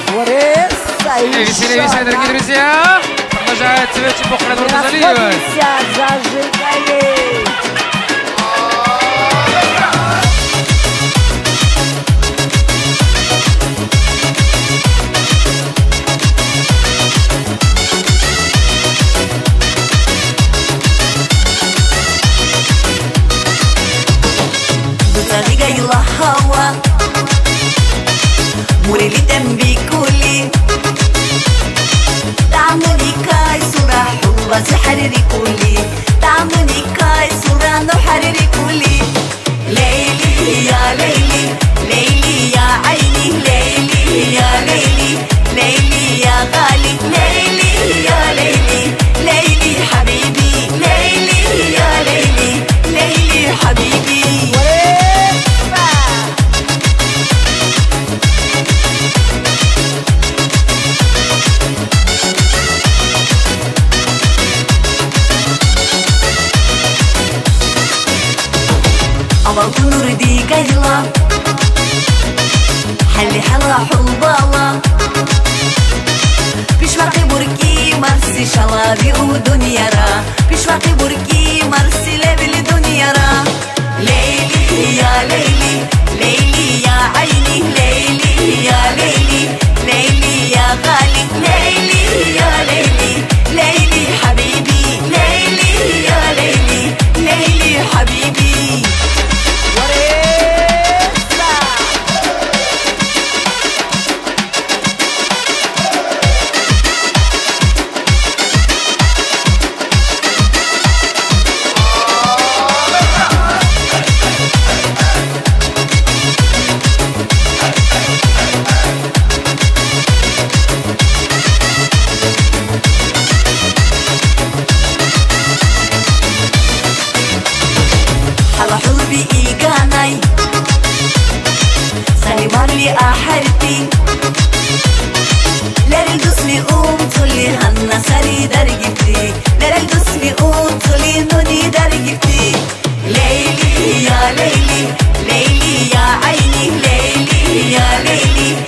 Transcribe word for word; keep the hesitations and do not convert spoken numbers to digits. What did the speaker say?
Веселее, веселее, дорогие друзья! Продолжается вечер по Хрануру залива. مريدا بكلي تعملي كاي صورة حلوة تحرري كلي تعملي كاي صورة نحرري كلي ليلي يا ليلي ليلي يا عيني ليلي يا ليلي ليلي يا غالي ليلي يا ليلي ليلي حبيبي ليلي يا ليلي ليلي حبيبي أبغى نور دي قيلة حلي حلا حلبالة بشواقي بركي مرسي شلابي ودنيا را بشواقي بركي مرسي لبل دنيا را ليلي يا ليلي ليلي يا عيني ليلي يا ليلي ليلي يا غالي ليلي يا ليلي ليلي حبيبي ليلي يا ليلي ليلي حبيبي لي أحرتي لري جسمي قومتلي هنا سري درجتي لري جسمي قومتلي نوني درجتي ليلي يا ليلي ليلي يا عيني ليلي يا ليلي